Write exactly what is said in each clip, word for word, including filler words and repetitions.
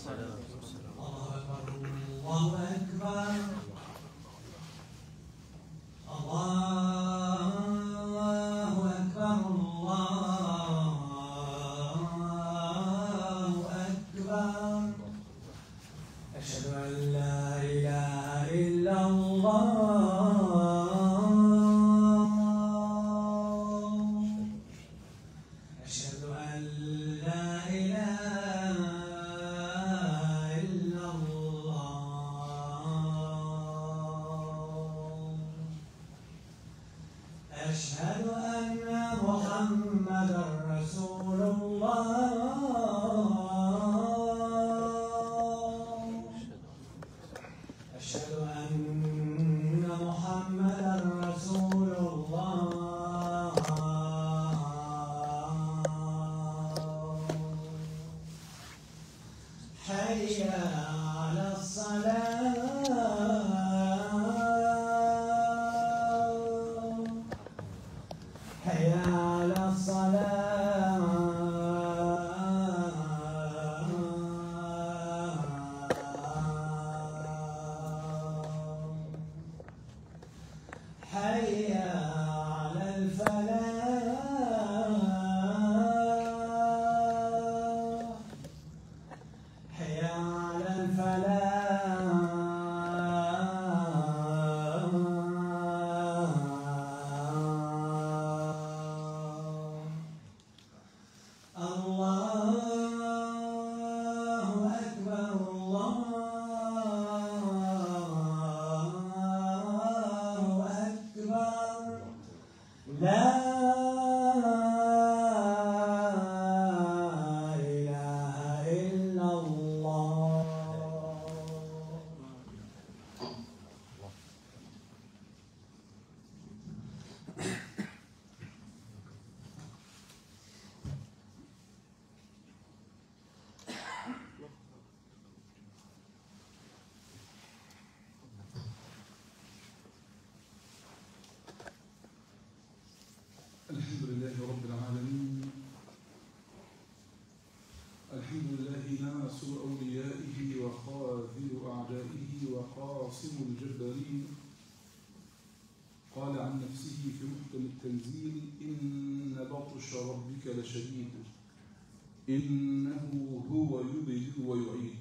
الحمد لله رب العالمين. الحمد لله ناصر أوليائه وخاذل أعدائه وقاصم الجبارين. قال عن نفسه في محكم التنزيل: إن بطش ربك لشديد إنه هو يبدئ ويعيد.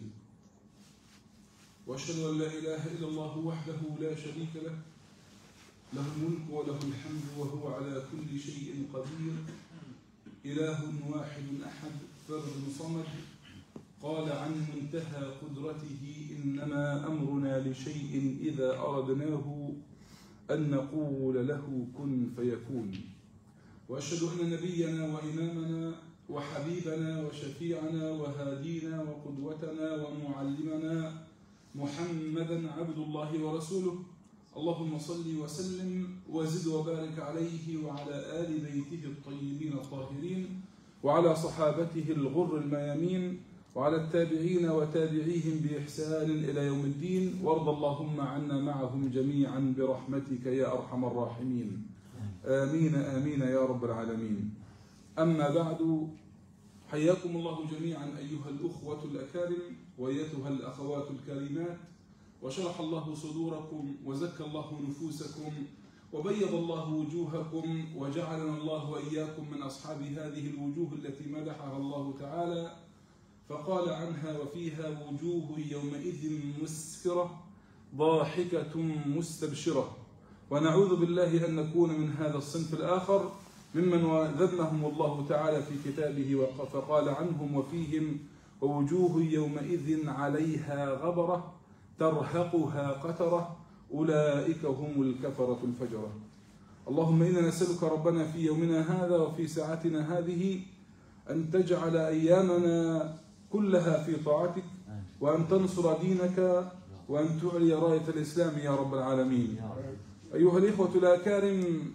وأشهد أن لا إله إلا الله وحده لا شريك له، له الملك وله الحمد وهو على كل شيء قدير. إله واحد أحد فرد صمد. قال عن منتهى قدرته: إنما أمرنا لشيء إذا أردناه أن نقول له كن فيكون. وأشهد أن نبينا وإمامنا وحبيبنا وشفيعنا وهادينا وقدوتنا ومعلمنا محمدا عبد الله ورسوله. اللهم صل وسلم وزد وبارك عليه وعلى آل بيته الطيبين الطاهرين وعلى صحابته الغر الميامين وعلى التابعين وتابعيهم بإحسان إلى يوم الدين. وارض اللهم عنا معهم جميعا برحمتك يا أرحم الراحمين. آمين آمين يا رب العالمين. أما بعد، حياكم الله جميعا أيها الأخوة الأكارم وأيتها الأخوات الكريمات، وشرح الله صدوركم وزكى الله نفوسكم وبيض الله وجوهكم وجعلنا الله وإياكم من أصحاب هذه الوجوه التي مدحها الله تعالى فقال عنها: وفيها وجوه يومئذ مسفرة ضاحكة مستبشرة. ونعوذ بالله أن نكون من هذا الصنف الآخر ممن ذمهم الله تعالى في كتابه فقال عنهم: وفيهم ووجوه يومئذ عليها غبرة ترهقها قترة أولئك هم الكفرة الفجرة. اللهم إنا نسألك ربنا في يومنا هذا وفي ساعتنا هذه أن تجعل أيامنا كلها في طاعتك، وأن تنصر دينك، وأن تعلي راية الإسلام يا رب العالمين. أيها الإخوة الأكارم،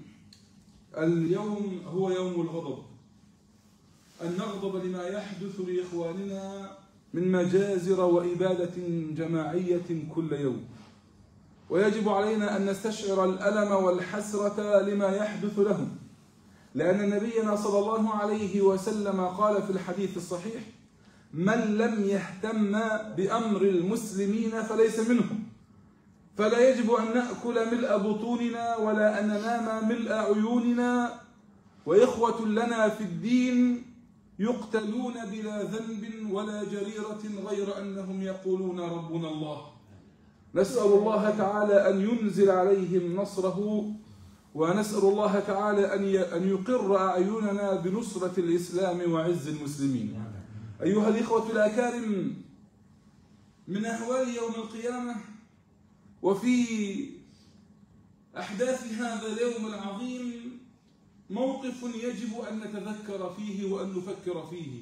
اليوم هو يوم الغضب، أن نغضب لما يحدث لإخواننا من مجازر وإبادة جماعية كل يوم، ويجب علينا أن نستشعر الألم والحسرة لما يحدث لهم، لأن نبينا صلى الله عليه وسلم قال في الحديث الصحيح: من لم يهتم بأمر المسلمين فليس منهم، فلا يجب أن نأكل ملء بطوننا ولا أن ننام ملء عيوننا، وإخوة لنا في الدين يقتلون بلا ذنب ولا جريرة غير أنهم يقولون ربنا الله. نسأل الله تعالى أن ينزل عليهم نصره، ونسأل الله تعالى أن يقر أعيننا بنصرة الإسلام وعز المسلمين. أيها الإخوة الأكارم، من أهوال يوم القيامة وفي أحداث هذا اليوم العظيم موقف يجب أن نتذكر فيه وأن نفكر فيه،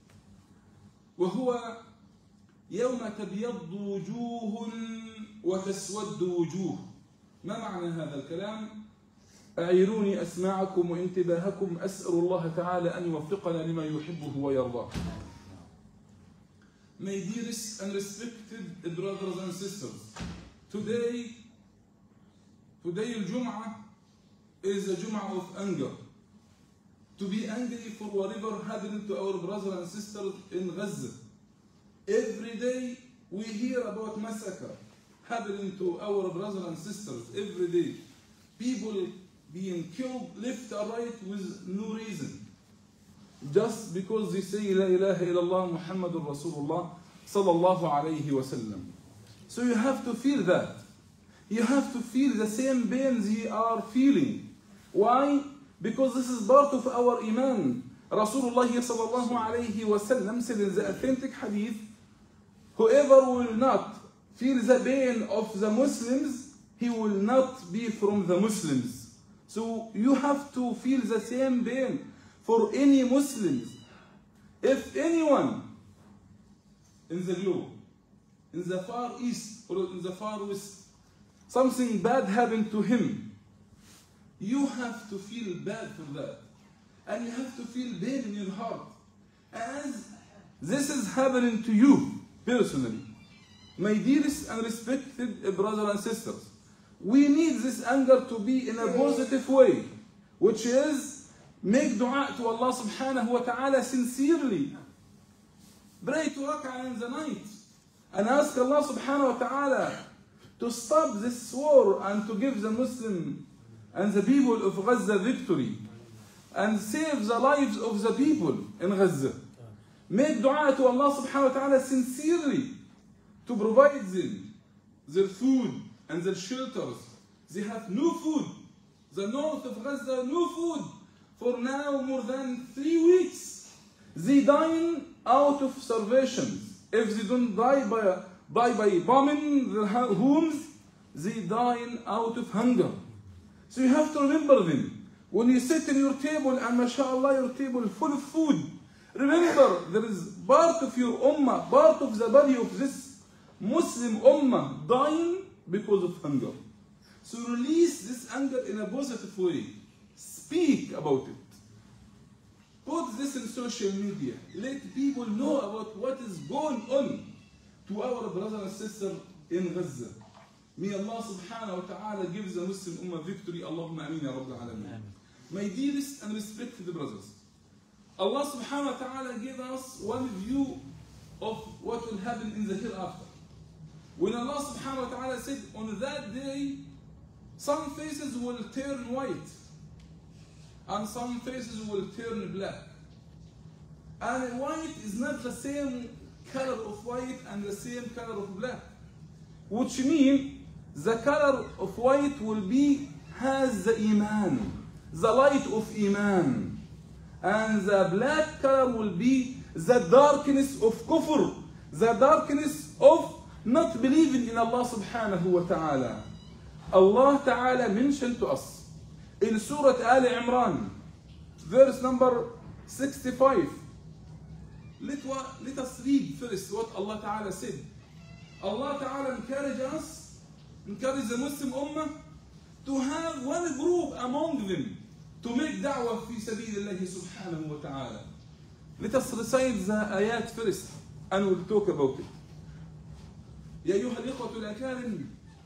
وهو يوم تبيض وجوه وتسود وجوه. ما معنى هذا الكلام؟ أعيروني أسماعكم وانتباهكم، أسأل الله تعالى أن يوفقنا لما يحبه ويرضاه. My dearest and respected brothers and sisters, today, today الجمعة is a Jum'ah of anger. To be angry for whatever happened to our brothers and sisters in Gaza. Every day we hear about massacre happening to our brothers and sisters. Every day, people being killed left or right with no reason, just because they say La ilaha illallah Muhammadur Rasulullah sallallahu alayhi wa sallam. So you have to feel that. You have to feel the same pain they are feeling. Why? Because this is part of our iman. Rasulullah sallallahu alayhi wa sallam said in the authentic hadith, whoever will not feel the pain of the Muslims, he will not be from the Muslims. So you have to feel the same pain for any Muslims. If anyone in the globe, in the far east or in the far west, something bad happened to him, you have to feel bad for that. And you have to feel pain in your heart. As this is happening to you personally. My dearest and respected brothers and sisters, we need this anger to be in a positive way, which is make dua to Allah subhanahu wa ta'ala sincerely. Pray to rak'ah in the night and ask Allah subhanahu wa ta'ala to stop this war and to give the Muslim and the people of Gaza victory and save the lives of the people in Gaza. Make dua to Allah subhanahu wa ta'ala sincerely to provide them their food and their shelters. They have no food. The north of Gaza, no food. For now, more than three weeks. They dying out of starvation. If they don't die by, die by bombing their homes, they dying out of hunger. So you have to remember them. When you sit in your table and mashallah your table full of food, remember there is part of your ummah, part of the body of this Muslim ummah dying because of hunger. So release this anger in a positive way. Speak about it. Put this in social media. Let people know about what is going on to our brothers and sisters in Gaza. May Allah subhanahu wa ta'ala give the Muslim ummah victory. Allahumma ameen ya Rabbil Alameen. My dearest and respected brothers, Allah subhanahu wa ta'ala gave us one view of what will happen in the hereafter. When Allah subhanahu wa ta'ala said, on that day, some faces will turn white, and some faces will turn black. And white is not the same color of white and the same color of black. Which means, the color of white will be, has the iman, the light of iman. And the black color will be the darkness of kufr, the darkness of not believing in Allah subhanahu wa ta'ala. Allah ta'ala mentioned to us in Surah Al Imran, verse number sixty-five. Let, let us read first what Allah ta'ala said. Allah ta'ala encouraged us, encouraged the Muslim ummah to have one group among them to make da'wah fi sabilillahi subhanahu wa ta'ala. Let us recite the ayat first and we'll talk about it. يا أيها الإخوة الأكارم،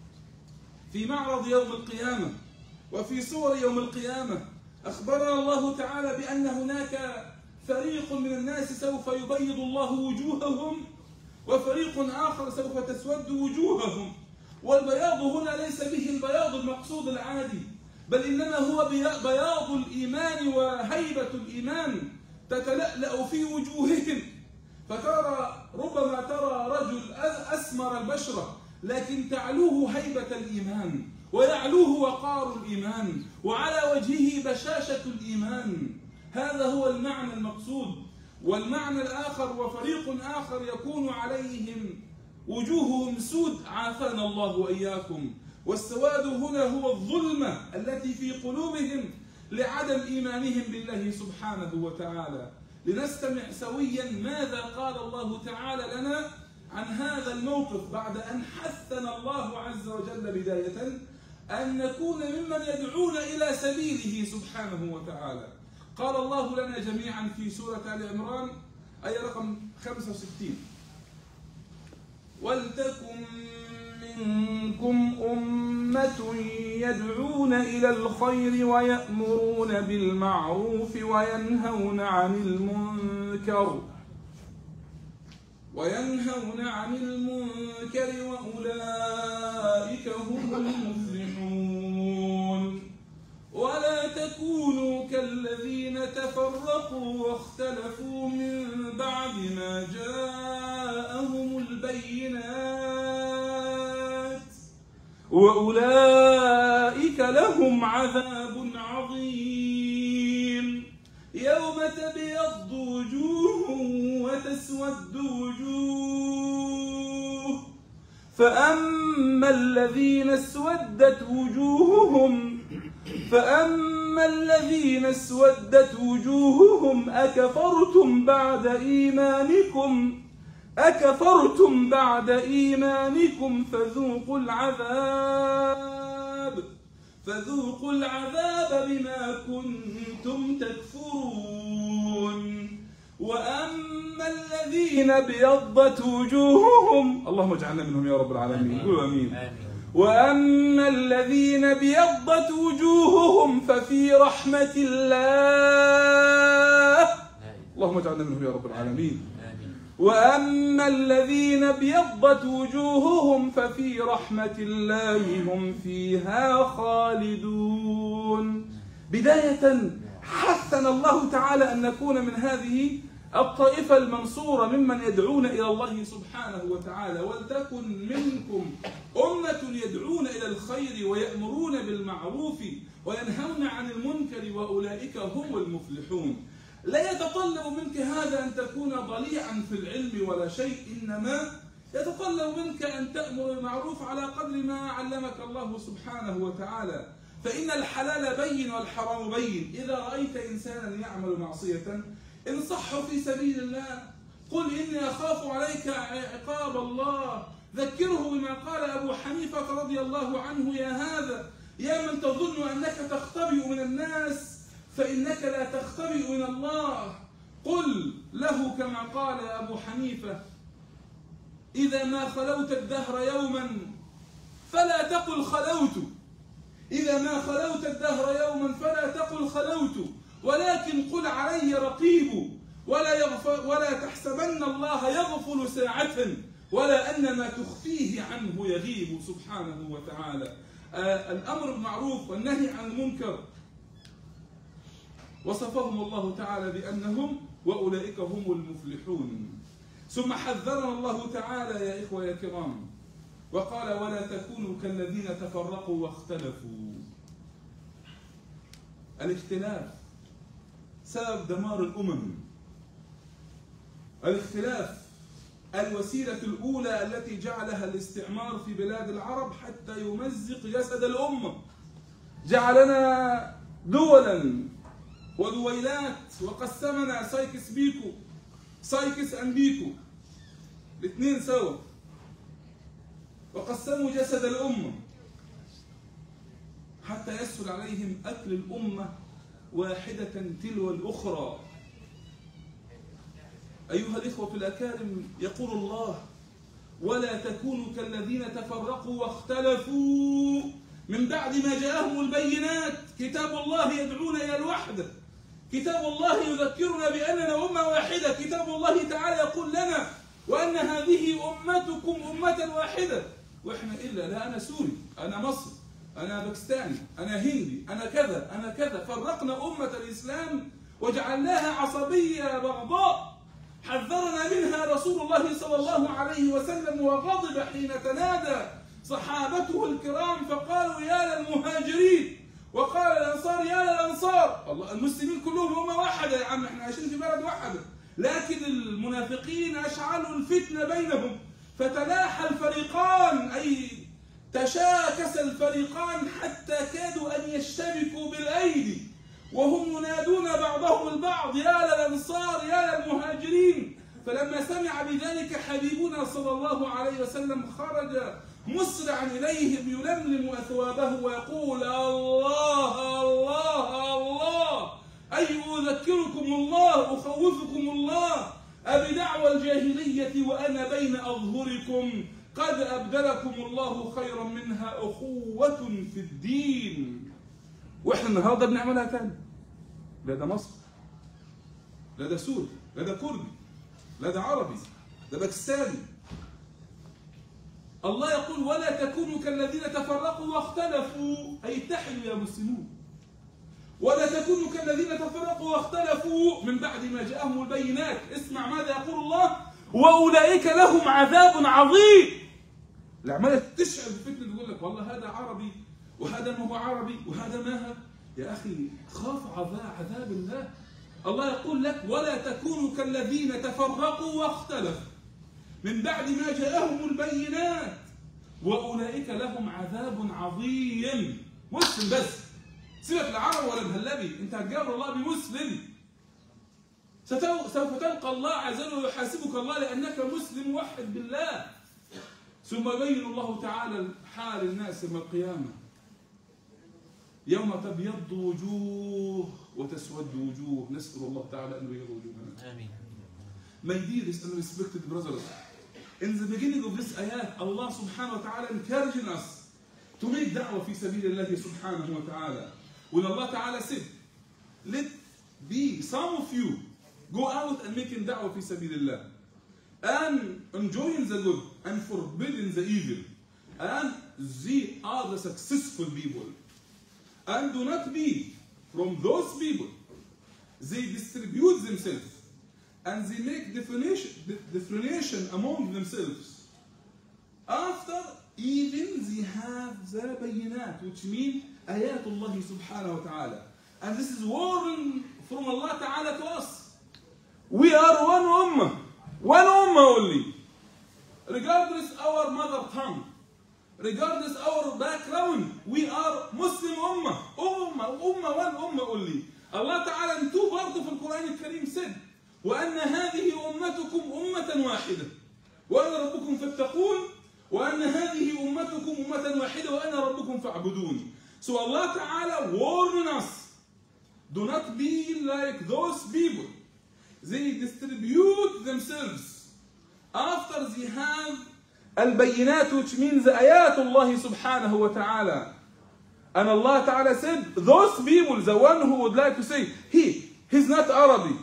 في معرض يوم القيامة وفي صور يوم القيامة أخبرنا الله تعالى بأن هناك فريق من الناس سوف يبيض الله وجوههم وفريق آخر سوف تسود وجوههم. والبياض هنا ليس به البياض المقصود العادي، بل إنما هو بياض الإيمان وهيبة الإيمان تتلألأ في وجوههم. فترى ربما ترى رجل أسمر البشرة لكن تعلوه هيبة الإيمان ويعلوه وقار الإيمان وعلى وجهه بشاشة الإيمان. هذا هو المعنى المقصود. والمعنى الآخر وفريق آخر يكون عليهم وجوههم سود، عافانا الله وإياكم. والسواد هنا هو الظلمة التي في قلوبهم لعدم إيمانهم بالله سبحانه وتعالى. لنستمع سويا ماذا قال الله تعالى لنا عن هذا الموقف بعد أن حثنا الله عز وجل بداية أن نكون ممن يدعون إلى سبيله سبحانه وتعالى. قال الله لنا جميعا في سورة آل عمران آية رقم خمسة وستين: ولتكن منكم أمة يدعون إلى الخير ويأمرون بالمعروف وينهون عن المنكر وينهون عن المنكر وأولئك هم المفلحون. ولا تكونوا كالذين تفرقوا واختلفوا من بعد ما جاءهم البينات وأولئك لهم عذاب عظيم. يوم تبيض وجوه وتسود وجوه، فأما الذين اسودت وجوههم فأما الذين اسودت وجوههم أكفرتم بعد إيمانكم أكفرتم بعد إيمانكم فذوقوا العذاب فذوقوا العذاب بما كنتم تكفرون. وأما الذين ابيضت وجوههم، اللهم اجعلنا منهم يا رب العالمين، قولوا آمين. وأما الذين ابيضت وجوههم ففي رحمة الله، اللهم اجعلنا منهم يا رب العالمين. وأما الذين ابيضت وجوههم ففي رحمة الله هم فيها خالدون. بداية حثنا الله تعالى أن نكون من هذه الطائفة المنصورة ممن يدعون إلى الله سبحانه وتعالى. ولتكن منكم أمة يدعون إلى الخير ويأمرون بالمعروف وينهون عن المنكر وأولئك هم المفلحون. لا يتطلب منك هذا أن تكون ضليعا في العلم ولا شيء، إنما يتطلب منك أن تأمر بالمعروف على قدر ما علمك الله سبحانه وتعالى. فإن الحلال بين والحرام بين. إذا رأيت إنسانا يعمل معصية انصحه في سبيل الله، قل إني أخاف عليك عقاب الله، ذكره بما قال أبو حنيفة رضي الله عنه: يا هذا يا من تظن أنك تختبئ من الناس فإنك لا تختبئ من الله. قل له كما قال أبو حنيفة: إذا ما خلوت الدهر يوما فلا تقل خلوت إذا ما خلوت الدهر يوما فلا تقل خلوت ولكن قل علي رقيب، ولا يغفل ولا تحسبن الله يغفل ساعة ولا أن ما تخفيه عنه يغيب سبحانه وتعالى. آه الأمر بالمعروف والنهي عن المنكر وصفهم الله تعالى بأنهم وأولئك هم المفلحون. ثم حذرنا الله تعالى يا إخوة يا كرام وقال: ولا تكونوا كالذين تفرقوا واختلفوا. الاختلاف سبب دمار الأمم. الاختلاف الوسيلة الأولى التي جعلها الاستعمار في بلاد العرب حتى يمزق جسد الأمة. جعلنا دولا ودويلات وقسمنا سايكس بيكو سايكس أم بيكو الاثنين سوا، وقسموا جسد الأمة حتى يسهل عليهم أكل الأمة واحدة تلو الأخرى. أيها الإخوة الأكارم، يقول الله: ولا تكونوا كالذين تفرقوا واختلفوا من بعد ما جاءهم البينات. كتاب الله يدعون إلى الوحدة، كتاب الله يذكرنا بأننا أمة واحدة. كتاب الله تعالى يقول لنا وأن هذه أمتكم أمة واحدة. وإحنا إلا لا، أنا سوري، أنا مصري، أنا باكستاني، أنا هندي، أنا كذا، أنا كذا. فرقنا أمة الإسلام وجعلناها عصبية بغضاء حذرنا منها رسول الله صلى الله عليه وسلم، وغضب حين تنادى صحابته الكرام فقالوا يا للمهاجرين، وقال الأنصار يا للأنصار. الله، المسلمين كلهم أمة واحدة يا عم، احنا عايشين في بلد واحدة، لكن المنافقين أشعلوا الفتنة بينهم فتلاحى الفريقان، أي تشاكس الفريقان حتى كادوا أن يشتبكوا بالأيدي، وهم ينادون بعضهم البعض يا للأنصار يا للمهاجرين. فلما سمع بذلك حبيبنا صلى الله عليه وسلم خرج مسرعا إليهم يلملم أثوابه ويقول الله الله الله، أي أذكركم الله أخوفكم الله أبدعوى الجاهلية وأنا بين أظهركم قد أبدلكم الله خيرا منها أخوة في الدين. وإحنا النهارده بنعملها تاني. لا ده مصر، لا ده سوري، لا ده كردي، لا ده عربي، ده باكستاني. الله يقول ولا تكونوا كالذين تفرقوا واختلفوا، أي اتحدوا يا مسلمون. ولا تكونوا كالذين تفرقوا واختلفوا من بعد ما جاءهم البينات. اسمع ماذا يقول الله، وأولئك لهم عذاب عظيم. العمالة تشعل الفتنة تقول لك والله هذا عربي وهذا ما هو عربي وهذا ما هو. يا أخي خاف عذاب الله. الله يقول لك ولا تكونوا كالذين تفرقوا واختلفوا من بعد ما جاءهم البينات وأولئك لهم عذاب عظيم. مسلم بس، سيبك العرب ولا مهلبي، انت هتجابر الله بمسلم. سوف تلقى الله عز وجل ويحاسبك الله لأنك مسلم موحد بالله. ثم يبين الله تعالى حال الناس يوم القيامة، يوم تبيض وجوه وتسود وجوه. نسأل الله تعالى أن يبيض وجوهنا. آمين. My dearest and respected brothers, in the beginning of this ayat, Allah subhanahu wa ta'ala encouraging us to make da'wah fi sabilillah subhanahu wa ta'ala. When Allah ta'ala said, let be some of you go out and making da'wah fi sabilillah and enjoying the good and forbidding the evil, and they are the successful people. And do not be from those people. They distribute themselves and they make definition, differentiation among themselves. After even they have the bayinat, which mean ayatullah subhanahu wa ta'ala. And this is warning from Allah ta'ala to us. We are one ummah, one ummah only. Regardless our mother tongue, regardless our background, we are Muslim ummah, ummah, ummah, one ummah only. Allah ta'ala in two parts of the Quran al-Karim said, وأن هذه أمتكم أمة واحدة وأنا ربكم فاتقون وأن هذه أمتكم أمة واحدة وأنا ربكم فاعبدون. So Allah Ta'ala warning us, do not be like those people. They distribute themselves after they have al-bayinat, which means the ayatullah subhanahu wa ta'ala. And Allah Ta'ala said, those people, the one who would like to say, he, he's not Arabic.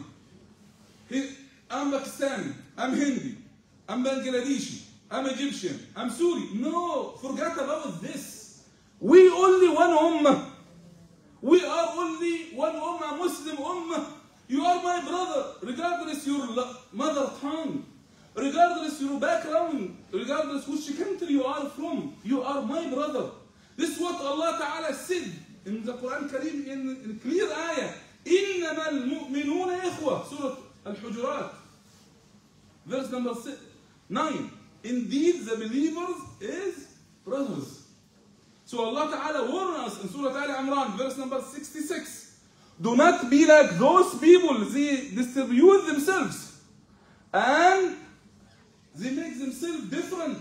He, I'm Pakistani, I'm Hindi, I'm Bangladeshi, I'm Egyptian, I'm Suri. No, forget about this. We only one ummah. We are only one ummah, Muslim ummah. You are my brother, regardless your mother tongue, regardless your background, regardless which country you are from. You are my brother. This is what Allah Ta'ala said in the Quran Kareem in, in clear ayah. إِنَّمَا الْمُؤْمِنُونَ إِخْوَةً, Surah Al-Hujurat, verse number nine. Indeed, the believers is brothers. So Allah Ta'ala warned us in Surah Al-Imran, verse number sixty-six. Do not be like those people. They distribute themselves and they make themselves different.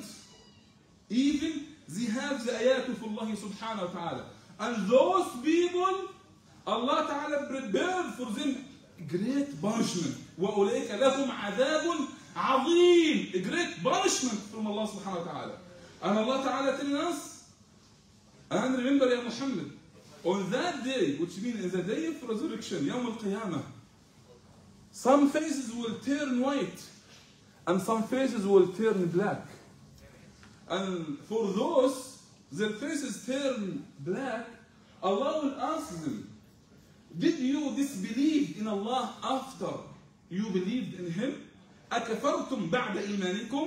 Even they have the ayat of Allah subhanahu wa ta'ala. And those people, Allah Ta'ala prepared for them great punishment. وَأُولَئِكَ لَهُمْ عَذَابٌ عَظِيمٌ. A great punishment from Allah subhanahu wa ta'ala. And Allah Ta'ala telling us, and remember ya Muhammad, On that day, which means in the day of resurrection, يوم القيامة, some faces will turn white and some faces will turn black. And for those, their faces turn black, Allah will ask them, did you disbelieve in Allah after you believed in Him? أكفرتم بعد إيمانكم?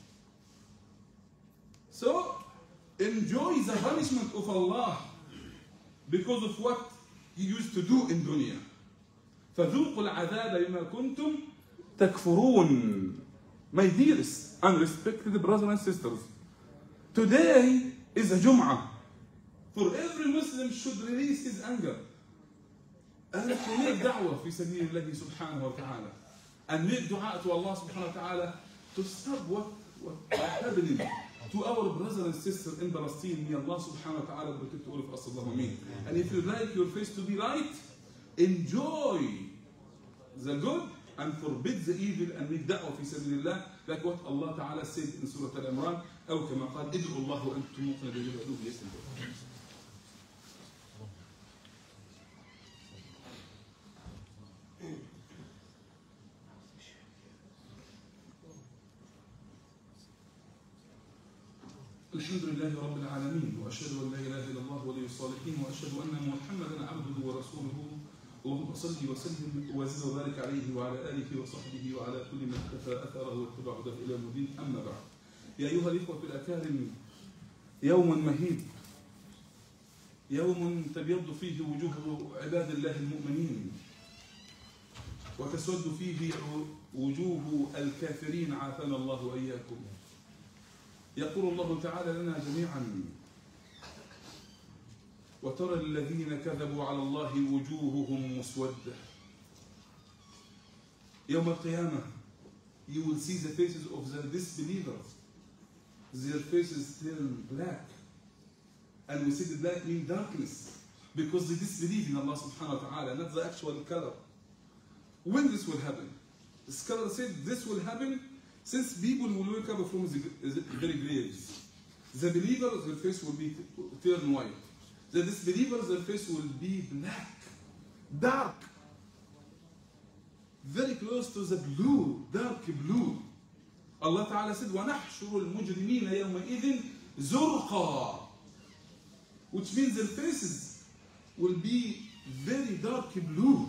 So, enjoy the punishment of Allah because of what you used to do in dunya. فذوقوا العذاب بما كنتم تكفرون. My dearest and respected brothers and sisters, today is a Jum'ah. For every Muslim should release his anger and to make da'wah في سبيل الله سبحانه وتعالى, and make dua to Allah subhanahu wa ta'ala to stop what what is happening to our brothers and sisters in Palestine. May Allah subhanahu wa ta'ala protect all of us. Allahumma ameen. And if you like your face to be light, enjoy the good and forbid the evil and make da'wah في سبيل الله, like what Allah ta'ala said in Surah Al-Imran, أو كما قال ادعوا الله وأنتم موقنون بالعلو يستجيب. الحمد لله رب العالمين وأشهد أن لا إله إلا الله ولي الصالحين وأشهد أن محمدا عبده ورسوله. اللهم صل وسلم وزد وبارك عليه وعلى آله وصحبه وعلى كل من اقتفى أثره واتبع هداه إلى يوم الدين. أما بعد، يا أيها الإخوة الأكارم، يوم مهيب، يوم تبيض فيه وجوه عباد الله المؤمنين وتسود فيه وجوه الكافرين، عافانا الله وإياكم. يقول الله تعالى لنا جميعا: وترى الذين كذبوا على الله وجوههم مسودة. يوم القيامة, you will see the faces of the disbelievers. Their faces turn black. And we see the black mean darkness, because they disbelieve in Allah subhanahu wa ta'ala, not the actual color. When this will happen? The scholar said this will happen since people will wake up from their graves. The believers, their face will be turn white. The disbelievers, their face will be black, dark, very close to the blue, dark blue. Allah Ta'ala said, وَنَحْشُرُ الْمُجْرِمِينَ يَوْمَئِذٍ زُرْقًا, which means their faces will be very dark blue.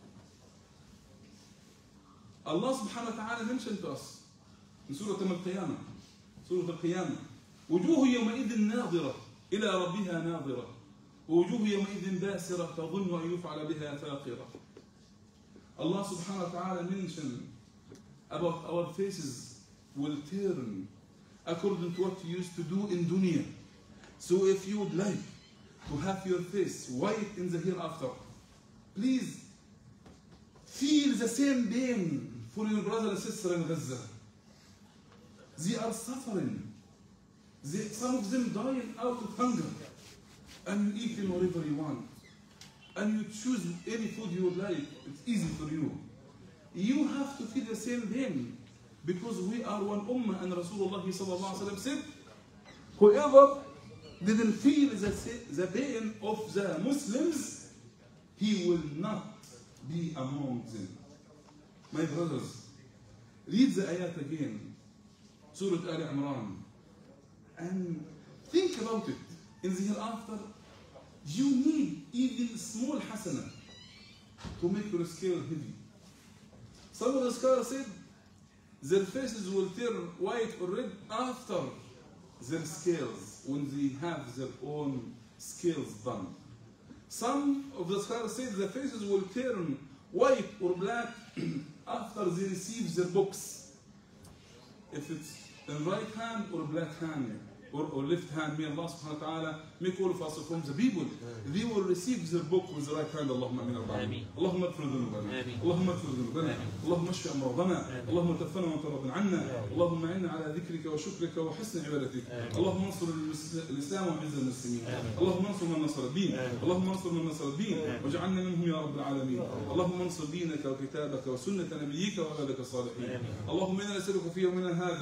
Allah Subhanahu wa Ta'ala mentioned to us in Surah Al-Qiyamah, Surah Al-Qiyamah, وجوه يومئذ ناظرة إلى ربها ناظرة ووجوه يومئذ باسرة تظن أن يفعل بها فاقرة. Allah Subhanahu wa Ta'ala mentioned about our faces will turn according to what you used to do in dunya. So if you would like to have your face white in the hereafter, please feel the same pain for your brother and sister in Gaza. They are suffering. They, some of them dying out of hunger. And you eat whatever you want. And you choose any food you would like. It's easy for you. You have to feel the same pain, because we are one ummah, and Rasulullah sallallahu alaihi wasallam said, whoever didn't feel the, the pain of the Muslims, he will not be among them. My brothers, read the ayat again, Surah Al Imran, and think about it. In the hereafter, you need even small hasana to make your scale heavy. Some of the scholars said their faces will turn white or red after their scales, when they have their own scales done. Some of the scholars said the faces will turn white or black after they receive their books. If it's in right hand or black hand, or, or left hand, may Allah subhanahu wa ta'ala make all of us from the people. They will receive their book with the right hand. Allahumma amin. Allahumma اغفر ذنوبنا. اللهم اغفر ذنوبنا. اللهم اشف امراضنا. اللهم توفنا وانت راض عنا. اللهم اعنا على ذكرك وشكرك وحسن عبادتك. اللهم انصر الاسلام وعز المسلمين. اللهم انصر من نصر الدين. اللهم انصر من نصر الدين واجعلنا منهم يا رب العالمين. اللهم انصر دينك وكتابك وسنة نبيك وعبادك الصالحين. اللهم انا نسألك في يومنا هذا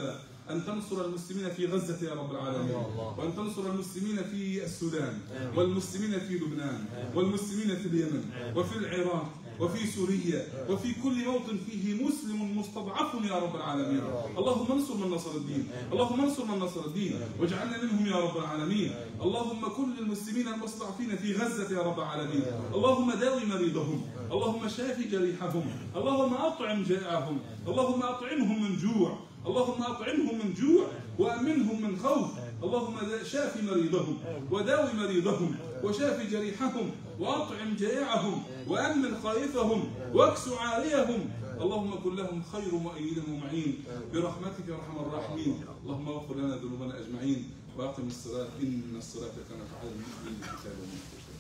أن تنصر المسلمين في غزة يا رب العالمين، وأن تنصر المسلمين في السودان، والمسلمين في لبنان، والمسلمين في اليمن، وفي العراق، وفي سوريا، وفي كل موطن فيه مسلم مستضعف يا رب العالمين. اللهم انصر من نصر الدين، اللهم انصر من نصر الدين واجعلنا منهم يا رب العالمين. اللهم كل المسلمين المستضعفين في غزة يا رب العالمين، اللهم داوي مريضهم، اللهم شافي جريحهم، اللهم أطعم جائعهم، اللهم أطعمهم من جوع، اللهم أطعمهم من جوع وأمنهم من خوف، اللهم شافي مريضهم وداوي مريضهم وشافي جريحهم وأطعم جائعهم وأمن خائفهم واكس عاريهم. اللهم كن لهم خير مؤيد ومعين برحمتك يا أرحم الراحمين. اللهم اغفر لنا ذنوبنا أجمعين وأقم الصلاة إن الصلاة كانت على المؤمنين كتابا موقوتا.